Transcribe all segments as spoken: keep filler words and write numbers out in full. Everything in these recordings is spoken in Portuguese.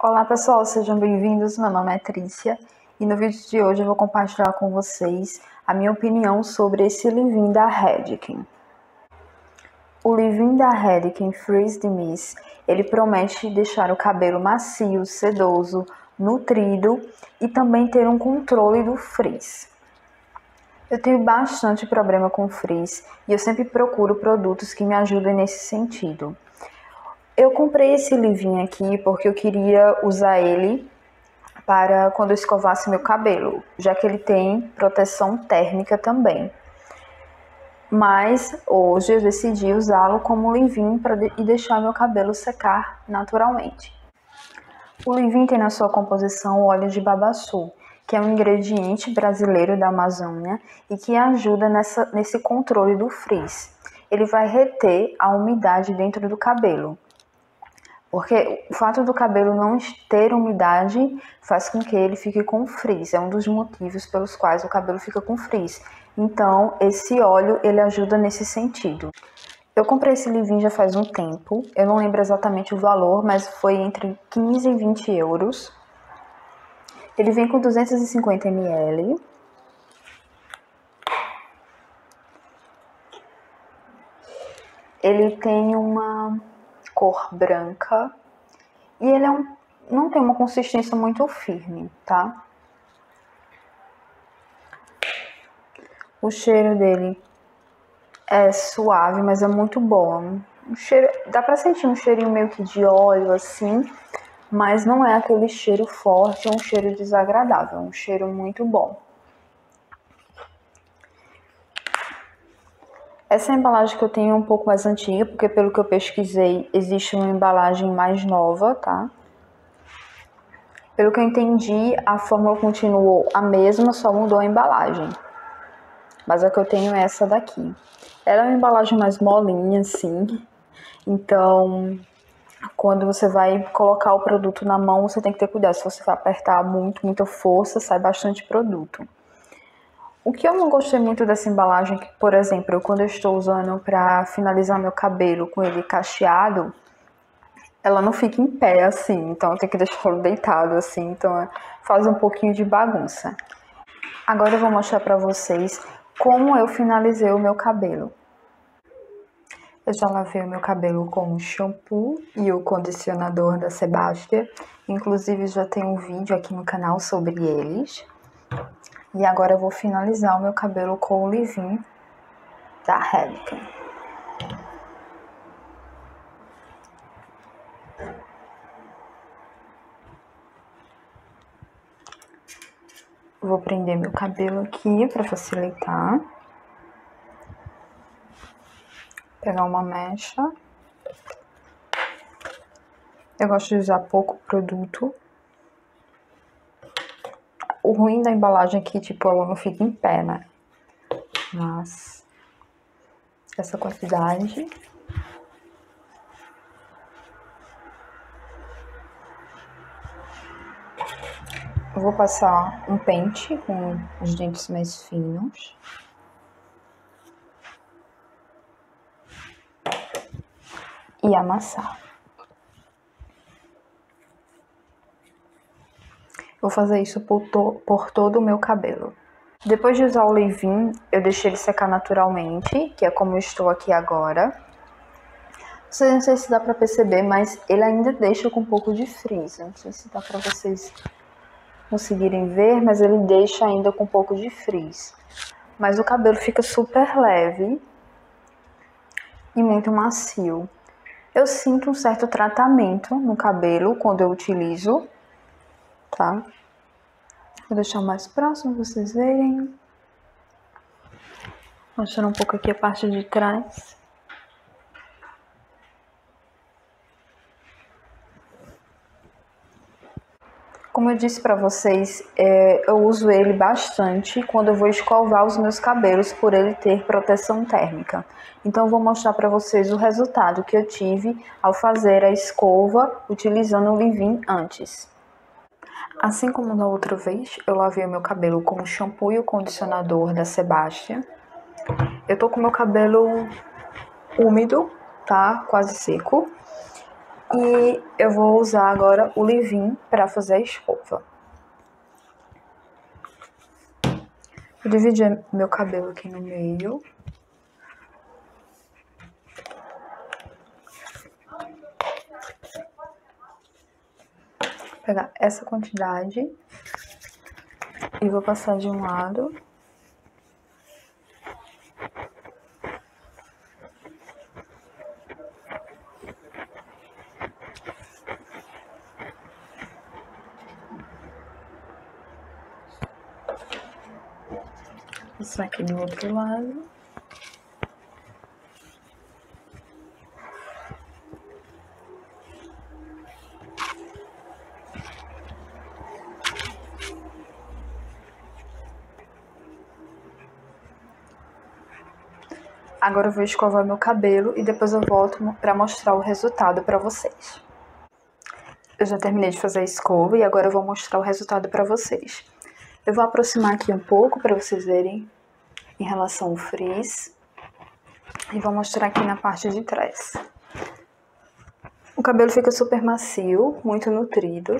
Olá pessoal, sejam bem-vindos, meu nome é Trícia e no vídeo de hoje eu vou compartilhar com vocês a minha opinião sobre esse leave-in da Redken. O leave-in da Redken Freeze the Mist, ele promete deixar o cabelo macio, sedoso, nutrido e também ter um controle do frizz. Eu tenho bastante problema com frizz e eu sempre procuro produtos que me ajudem nesse sentido. Eu comprei esse leave-in aqui porque eu queria usar ele para quando eu escovasse meu cabelo, já que ele tem proteção térmica também. Mas hoje eu decidi usá-lo como leave-in para de- e deixar meu cabelo secar naturalmente. O leave-in tem na sua composição o óleo de babaçu, que é um ingrediente brasileiro da Amazônia e que ajuda nessa, nesse controle do frizz. Ele vai reter a umidade dentro do cabelo. Porque o fato do cabelo não ter umidade faz com que ele fique com frizz. É um dos motivos pelos quais o cabelo fica com frizz. Então, esse óleo, ele ajuda nesse sentido. Eu comprei esse leave-in já faz um tempo. Eu não lembro exatamente o valor, mas foi entre quinze e vinte euros. Ele vem com duzentos e cinquenta mililitros. Ele tem uma cor branca. E ele é um, não tem uma consistência muito firme, tá? O cheiro dele é suave, mas é muito bom. O cheiro, dá pra sentir um cheirinho meio que de óleo, assim, mas não é aquele cheiro forte ou um cheiro desagradável. É um cheiro muito bom. Essa embalagem que eu tenho é um pouco mais antiga, porque pelo que eu pesquisei, existe uma embalagem mais nova, tá? Pelo que eu entendi, a fórmula continuou a mesma, só mudou a embalagem. Mas a que eu tenho é essa daqui. Ela é uma embalagem mais molinha, assim. Então, quando você vai colocar o produto na mão, você tem que ter cuidado. Se você vai apertar muito, muita força, sai bastante produto. O que eu não gostei muito dessa embalagem, que, por exemplo, eu, quando eu estou usando para finalizar meu cabelo com ele cacheado, ela não fica em pé, assim, então eu tenho que deixá-lo deitado, assim, então faz um pouquinho de bagunça. Agora eu vou mostrar para vocês como eu finalizei o meu cabelo. Eu já lavei o meu cabelo com o shampoo e o condicionador da Sebastia, inclusive já tem um vídeo aqui no canal sobre eles. E agora eu vou finalizar o meu cabelo com o leave-in da Redken. Vou prender meu cabelo aqui para facilitar. Pegar uma mecha. Eu gosto de usar pouco produto. O ruim da embalagem é que, tipo, ela não fica em pé, né? Mas essa quantidade. Eu vou passar um pente com os dentes mais finos. E amassar. Vou fazer isso por, to por todo o meu cabelo. Depois de usar o leave-in, eu deixei ele secar naturalmente, que é como eu estou aqui agora. Não sei se dá pra perceber, mas ele ainda deixa com um pouco de frizz. Não sei se dá pra vocês conseguirem ver, mas ele deixa ainda com um pouco de frizz. Mas o cabelo fica super leve e muito macio. Eu sinto um certo tratamento no cabelo quando eu utilizo, tá? Vou deixar mais próximo pra vocês verem. Mostrando um pouco aqui a parte de trás. Como eu disse pra vocês, é, eu uso ele bastante quando eu vou escovar os meus cabelos, por ele ter proteção térmica. Então eu vou mostrar pra vocês o resultado que eu tive ao fazer a escova utilizando o leave-in antes. Assim como na outra vez, eu lavei o meu cabelo com o shampoo e o condicionador da Sebastia. Eu tô com o meu cabelo úmido, tá? Quase seco. E eu vou usar agora o leave-in para fazer a escova. Vou dividir meu cabelo aqui no meio. Vou pegar essa quantidade e vou passar de um lado. Isso aqui do outro lado. Agora eu vou escovar meu cabelo e depois eu volto para mostrar o resultado para vocês. Eu já terminei de fazer a escova e agora eu vou mostrar o resultado para vocês. Eu vou aproximar aqui um pouco para vocês verem em relação ao frizz. E vou mostrar aqui na parte de trás. O cabelo fica super macio, muito nutrido.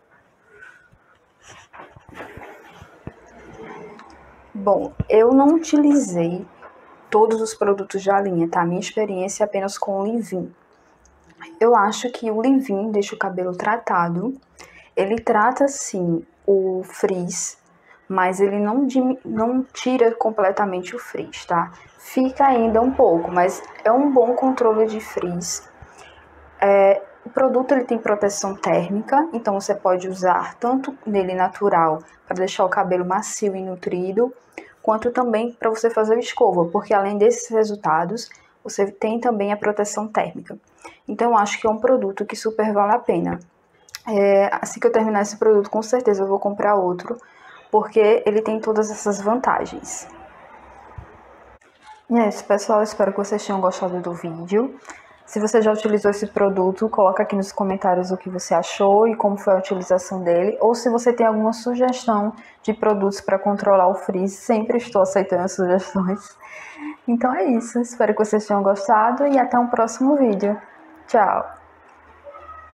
Bom, eu não utilizei todos os produtos da linha, tá? Minha experiência é apenas com o leave-in. Eu acho que o leave-in deixa o cabelo tratado. Ele trata, sim, o frizz, mas ele não, não tira completamente o frizz, tá? Fica ainda um pouco, mas é um bom controle de frizz. É, o produto ele tem proteção térmica, então você pode usar tanto nele natural para deixar o cabelo macio e nutrido, quanto também para você fazer o escova, porque além desses resultados, você tem também a proteção térmica. Então eu acho que é um produto que super vale a pena. É, assim que eu terminar esse produto, com certeza eu vou comprar outro, porque ele tem todas essas vantagens. E é isso, pessoal. Eu espero que vocês tenham gostado do vídeo. Se você já utilizou esse produto, coloca aqui nos comentários o que você achou e como foi a utilização dele. Ou se você tem alguma sugestão de produtos para controlar o frizz, sempre estou aceitando sugestões. Então é isso. Espero que vocês tenham gostado e até um próximo vídeo. Tchau!